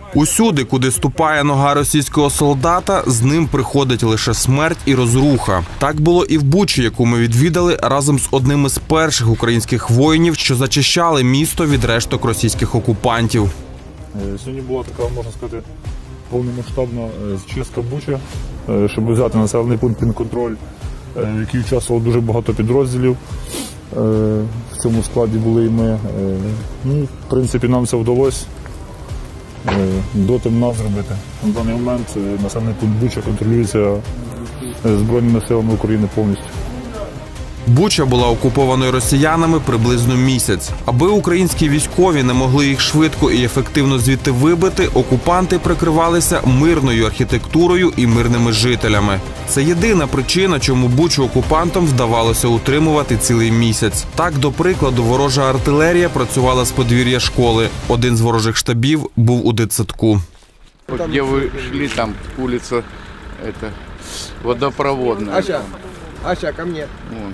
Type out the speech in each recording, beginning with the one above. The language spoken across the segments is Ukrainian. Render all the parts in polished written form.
Усюди, куди ступає нога російського солдата, з ним приходить лише смерть і розруха. Так було і в Бучі, яку ми відвідали разом з одним із перших українських воїнів, що зачищали місто від решток російських окупантів. Сьогодні була така, можна сказати, повномасштабна зчистка Бучі, щоб взяти населений пункт під контроль, в який участвувало дуже багато підрозділів. В цьому складі були і ми. В принципі, нам це вдалося до темна зробити. На даний момент населений пункт Буча контролюється Збройними силами України повністю. Буча була окупованою росіянами приблизно місяць. Аби українські військові не могли їх швидко і ефективно звідти вибити, окупанти прикривалися мирною архітектурою і мирними жителями. Це єдина причина, чому Бучу окупантам вдавалося утримувати цілий місяць. Так, до прикладу, ворожа артилерія працювала з подвір'я школи. Один з ворожих штабів був у дитсадку. Де ви йшли, там вулиця водопроводна. Ася, ко мне.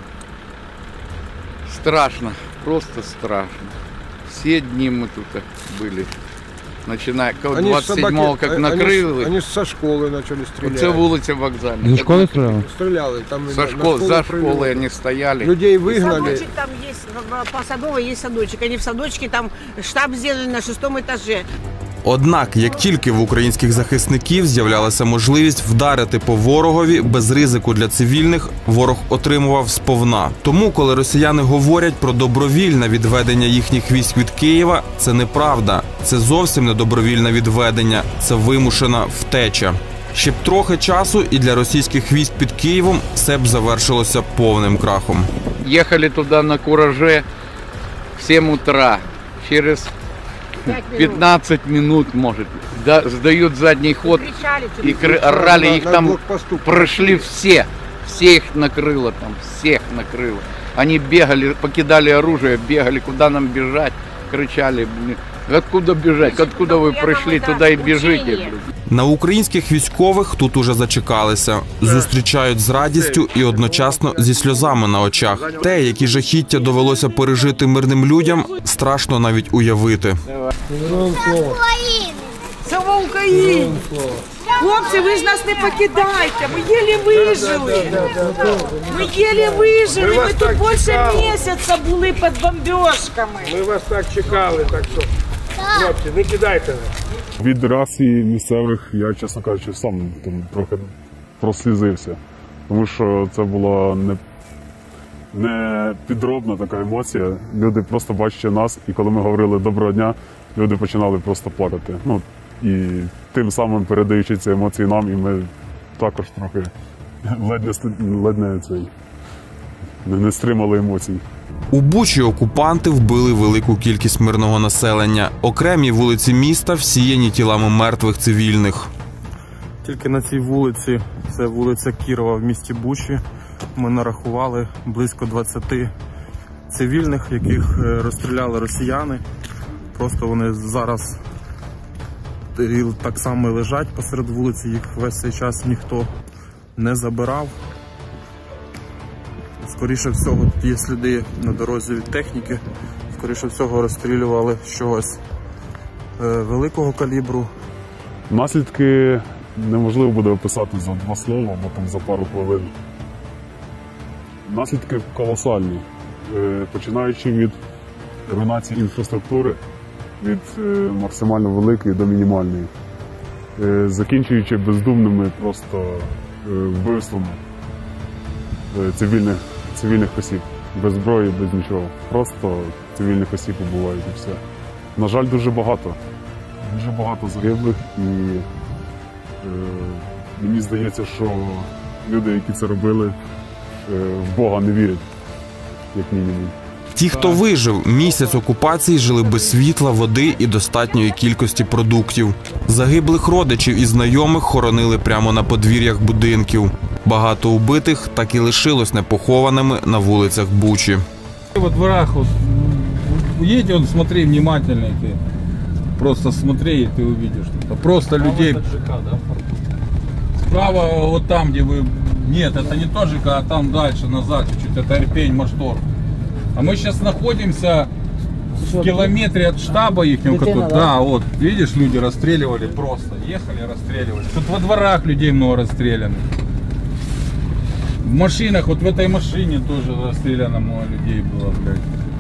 Страшно, просто страшно. Все дни мы тут были. Начиная, 27-го, как накрыли. Они со школы начали стрелять. Це вулиця Вокзальна. За школы стреляли? Стреляли. Там За школой они стояли. Людей выгнали. Садочек там есть, по Садовой есть садочек. Они в садочке, там штаб сделали на 6-м этаже. Однак, як тільки в українських захисників з'являлася можливість вдарити по ворогові без ризику для цивільних, ворог отримував сповна. Тому, коли росіяни говорять про добровільне відведення їхніх військ від Києва, це неправда. Це зовсім не добровільне відведення, це вимушена втеча. Ще б трохи часу і для російських військ під Києвом все б завершилося повним крахом. Їхали туди на кураже в 7 утра. Через 15 минут, может, сдают задний ход и орали, их там прошли все их накрыло там, всех накрыло. Они бегали, покидали оружие, бегали, куда нам бежать, кричали, откуда бежать, откуда вы пришли, туда и бежите. На українських військових тут уже зачекалися. Зустрічають з радістю і одночасно зі сльозами на очах. Те, які жахіття довелося пережити мирним людям, страшно навіть уявити. Слава Україні! Хлопці, ви ж нас не покидайте, ми єлі вижили. Ми єлі вижили, ми тут більше місяця були під бомбіжками. Ми вас так чекали, так що, хлопці, не кидайте нас. Від реакції місцевих я, чесно кажучи, сам там трохи прослізився. Тому що це була не підробна така емоція. Люди просто бачать нас, і коли ми говорили «доброго дня», люди починали просто плакати. І тим самим передаючи ці емоції нам, і ми також трохи не стримали емоцій. У Бучі окупанти вбили велику кількість мирного населення. Окремі вулиці міста всіяні тілами мертвих цивільних. Тільки на цій вулиці, це вулиця Кірова в місті Бучі, ми нарахували близько 20 цивільних, яких розстріляли росіяни. Просто вони зараз так само лежать посеред вулиці, їх весь цей час ніхто не забирав. Скоріше всього, тут є сліди на дорозі від техніки. Скоріше всього, розстрілювали з чогось великого калібру. Наслідки неможливо буде описати за 2 слова або там за пару хвилин. Наслідки колосальні. Починаючи від руйнації інфраструктури, від максимально великої до мінімальної. Закінчуючи бездумними просто вбивствами цивільних осіб. Без зброї, без нічого. Просто цивільних осіб убивають і все. На жаль, дуже багато. Дуже багато загиблих і мені здається, що люди, які це робили, в Бога не вірять, як мінімум. Ті, хто вижив, місяць окупації жили без світла, води і достатньої кількості продуктів. Загиблих родичів і знайомих хоронили прямо на подвір'ях будинків. Багато убитих так і лишилось непохованими на вулицях Бучі. Во дворах, вот, едь, смотри внимательно, ты просто смотри, и ты увидишь. Это просто людей. Справа, вот там, где вы... Нет, это не то ЖК, а там дальше, назад чуть-чуть, это Ирпень, Машторг. А мы сейчас находимся в километре от штаба их, да, вот, видишь, люди расстреливали просто, ехали, расстреливали. Тут во дворах людей много расстреляно. В машинах, вот в этой машине тоже расстреляно много людей было, блядь.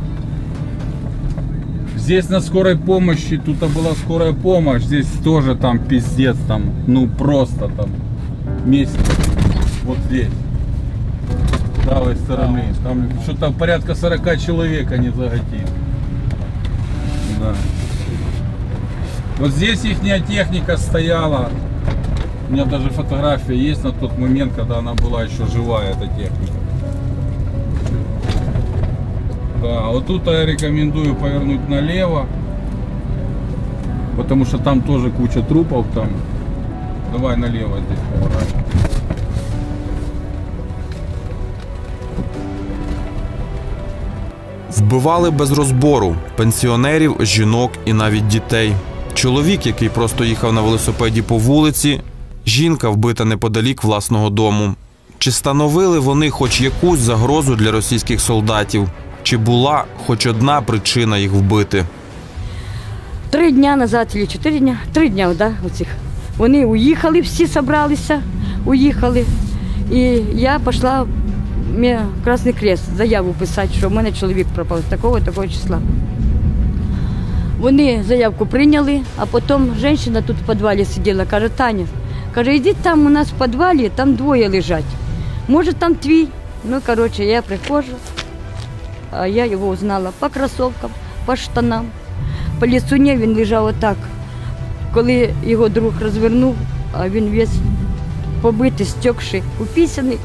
Здесь на скорой помощи, тут была скорая помощь, здесь тоже там пиздец, там, ну просто там, месяц, вот здесь. С правой стороны, там что-то порядка 40 человек они заготили. Да. Вот здесь ихняя техника стояла. У меня даже фотография есть на тот момент, когда она была еще живая, эта техника. Да, вот тут я рекомендую повернуть налево, потому что там тоже куча трупов там. Давай налево здесь поворачивай. Вбивали без розбору пенсіонерів, жінок і навіть дітей. Чоловік, який просто їхав на велосипеді по вулиці, жінка, вбита неподалік власного дому. Чи становили вони хоч якусь загрозу для російських солдатів? Чи була хоч одна причина їх вбити? 3 дня назад, чи 4 дня, 3 дня, да, оцих. Вони уїхали, всі зібралися, уїхали. І я пішла в Красний Крест заяву писати, що в мене чоловік пропав з такого числа. Вони заявку прийняли, а потім жінка тут в підвалі сиділа, каже, Таня, каже, йдіть там у нас в підвалі, там 2 лежать. Може там твій? Ну, коротше, я приходжу, а я його узнала по кросовкам, по штанам. По лісуні він лежав отак. Коли його друг розвернув, а він весь побитий, стекший, уписаний,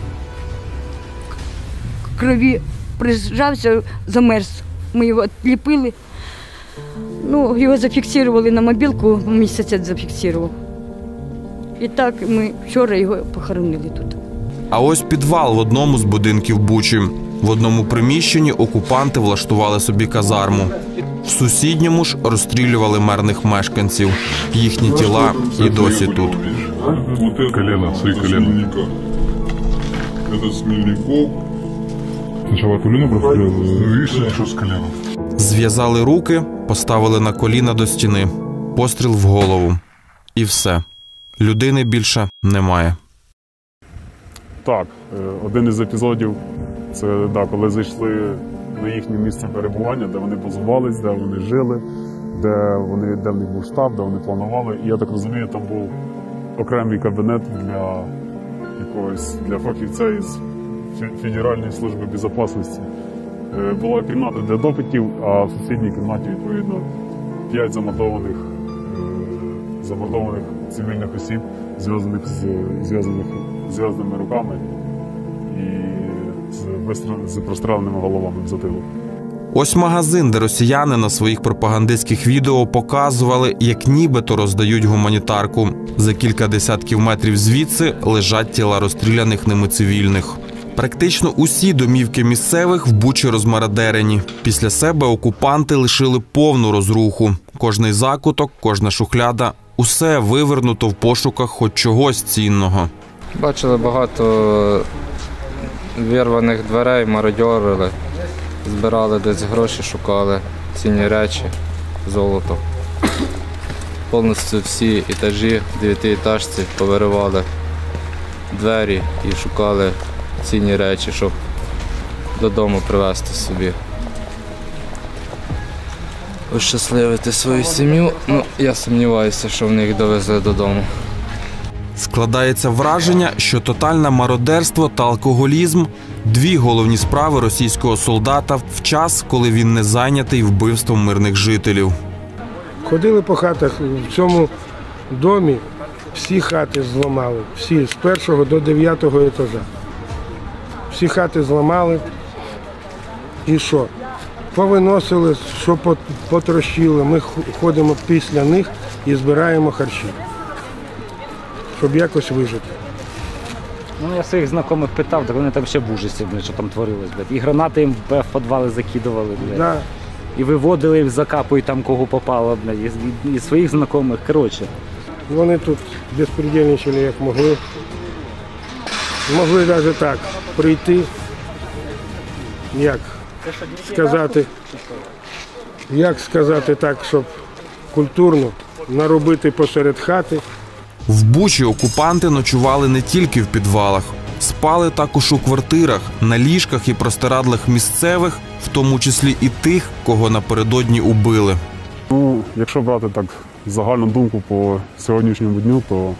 крові прижався, замерз. Ми його відліпили. Ну, його зафіксували на мобілку, місяць зафіксував. І так ми вчора його похоронили тут. А ось підвал в одному з будинків Бучі. В одному приміщенні окупанти влаштували собі казарму. В сусідньому ж розстрілювали мирних мешканців. Їхні тіла і досі тут. Колено, свои колено. Это Смельников. Сначала колено прострелили, видишь, что с колена. Зв'язали руки, поставили на коліна до стіни. Постріл в голову. І все. Людини більше немає. Так, один із епізодів, це коли зайшли на їхнє місце перебування, де вони базувались, де вони жили, де в них був штаб, де вони планували. І я так розумію, там був окремий кабінет для фахівця із Федеральної служби безпеки. Була кімната для допитів, а в сусідній кімнаті, відповідно, 5 замордованих цивільних осіб, зв'язаних з зв'язаними руками і з простреленими головами в затилок. Ось магазин, де росіяни на своїх пропагандистських відео показували, як нібито роздають гуманітарку. За кілька десятків метрів звідси лежать тіла розстріляних ними цивільних. Практично усі домівки місцевих в Бучі розмародерені. Після себе окупанти лишили повну розруху. Кожний закуток, кожна шухляда – усе вивернуто в пошуках хоч чогось цінного. Бачили багато вирваних дверей, мародьорили, збирали десь гроші, шукали, цінні речі, золото. Повністю всі етажі в 9-етажці повиривали двері і шукали цінні речі, щоб додому привезти собі. Ощасливити свою сім'ю, я сумніваюся, що в них довезли додому. Складається враження, що тотальне мародерство та алкоголізм – 2 головні справи російського солдата в час, коли він не зайнятий вбивством мирних жителів. Ходили по хатах, в цьому домі всі хати зламали, всі, з 1 до 9 етажа. Всі хати зламали і що? Повиносили, що потрощили. Ми ходимо після них і збираємо харчі, щоб якось вижити. Ну, я своїх знайомих питав, так вони там ще в ужасі, що там творилось. І гранати їм в підвали закидували, Да. І виводили, закапують там кого попало, і своїх знайомих, коротше. Вони тут безпредельничали як могли. Могли навіть так прийти, як сказати, як сказати так, щоб культурно, наробити посеред хати. В Бучі окупанти ночували не тільки в підвалах. Спали також у квартирах, на ліжках і простирадлах місцевих, в тому числі і тих, кого напередодні убили. Ну, якщо брати так загальну думку по сьогоднішньому дню, то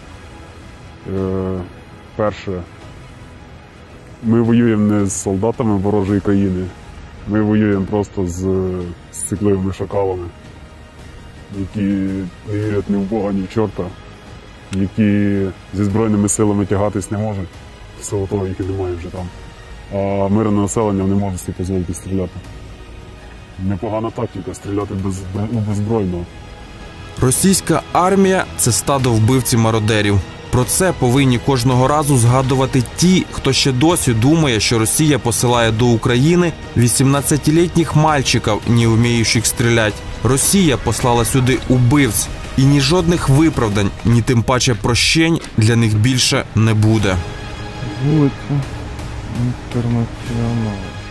перше, ми воюємо не з солдатами ворожої країни, ми воюємо просто з цикливими шакалами, які не вірять ні в Бога, ні в чорта, які зі Збройними силами тягатись не можуть, в силу того, які немає вже там. А мирне населення не може собі дозволити стріляти. Непогана тактика – стріляти беззбройно. Російська армія – це стадо вбивців-мародерів. Про це повинні кожного разу згадувати ті, хто ще досі думає, що Росія посилає до України 18-літніх мальчиків, не вміючих стріляти. Росія послала сюди убивць. І ні жодних виправдань, ні тим паче прощень для них більше не буде. Вулиця Інтернаціонал.